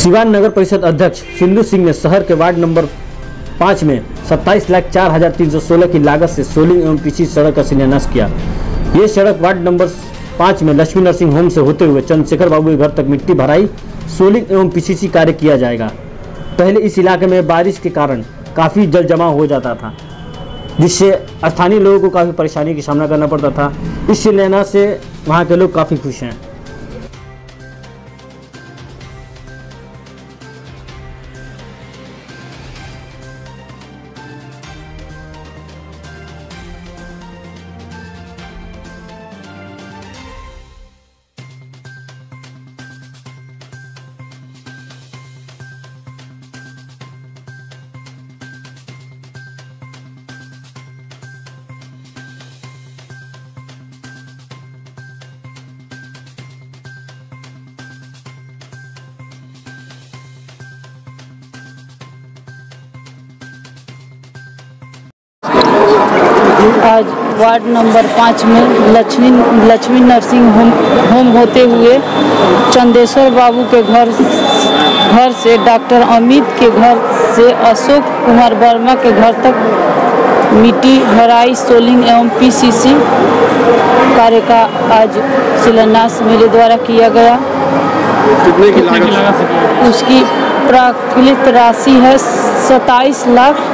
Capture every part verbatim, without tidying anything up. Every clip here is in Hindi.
सिवान नगर परिषद अध्यक्ष सिंधु सिंह ने शहर के वार्ड नंबर पाँच में सत्ताईस लाख चार हजार तीन सौ सोलह की लागत से सोलिंग एवं पीसी सड़क का शिलान्यास किया। ये सड़क वार्ड नंबर पाँच में लक्ष्मी नर्सिंग होम से होते हुए चंद्रशेखर बाबू के घर तक मिट्टी भराई, सोलिंग एवं पीसीसी कार्य किया जाएगा। पहले इस इलाके में बारिश के कारण काफ़ी जल जमाव हो जाता था, जिससे स्थानीय लोगों को काफ़ी परेशानी का सामना करना पड़ता था। इस शिलान्यास से वहाँ के लोग काफ़ी खुश हैं। आज वार्ड नंबर पाँच में Lakshmi Lakshmi nursing home home होते हुए चंदेश्वर बाबू के घर घर से डॉक्टर अमित के घर से अशोक कुमार वर्मा के घर तक मिट्टी भराई, सोलिंग एवं पीसीसी कार्य का आज शिलान्यास मेरे द्वारा किया गया। कितने की लागत? उसकी प्राकृत राशि है सत्ताईस लाख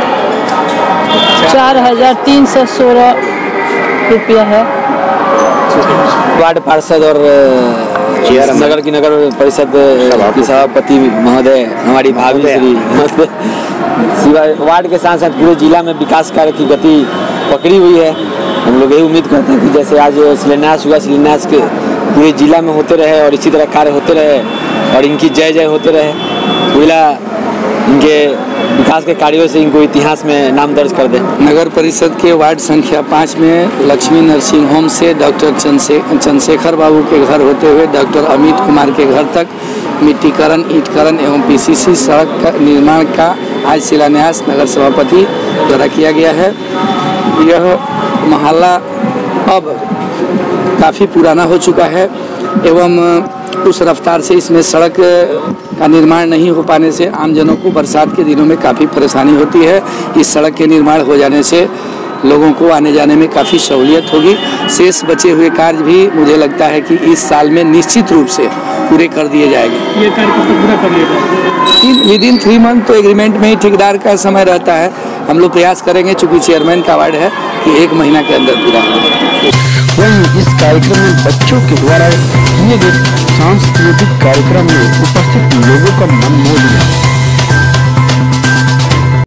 चार हजार तीन सौ सोलह रुपया है। वार्ड पार्षद और नगर की नगर परिषद की सभापति महोदय, हमारी भाभी श्री वार्ड के साथ साथ पूरे जिला में विकास कार्य की गति पकड़ी हुई है। हम लोग यही उम्मीद करते हैं कि जैसे आज शिलान्यास हुआ, शिलान्यास के पूरे जिला में होते रहे और इसी तरह कार्य होते रहे और इनकी जय जय होते रहे। पूरा इनके विकास के कार्यों से इनको इतिहास में नाम दर्ज कर दें। नगर परिषद के वार्ड संख्या पाँच में लक्ष्मी नर्सिंग होम से डॉक्टर चंद्रशेखर बाबू के घर होते हुए डॉक्टर अमित कुमार के घर तक मिट्टीकरण, ईंटकरण एवं पीसीसी सड़क का निर्माण का आज शिलान्यास नगर सभापति द्वारा किया गया है। यह मोहल्ला अब काफ़ी पुराना हो चुका है एवं उस रफ्तार से इसमें सड़क का निर्माण नहीं हो पाने से आमजनों को बरसात के दिनों में काफ़ी परेशानी होती है। इस सड़क के निर्माण हो जाने से लोगों को आने जाने में काफ़ी सहूलियत होगी। शेष बचे हुए कार्य भी मुझे लगता है कि इस साल में निश्चित रूप से पूरे कर दिए जाएंगे। ये कार्य कब तक पूरा कर लिया जाएगा? विद इन थ्री मंथ तो एग्रीमेंट में ही ठेकेदार का समय रहता है। हम लोग प्रयास करेंगे, चूँकि चेयरमैन का वार्ड है, कि एक महीना के अंदर पूरा हो। वहीं इस कार्यक्रम में बच्चों के द्वारा किए गए सांस्कृतिक कार्यक्रम में उपस्थित लोगों का मन मोह लिया।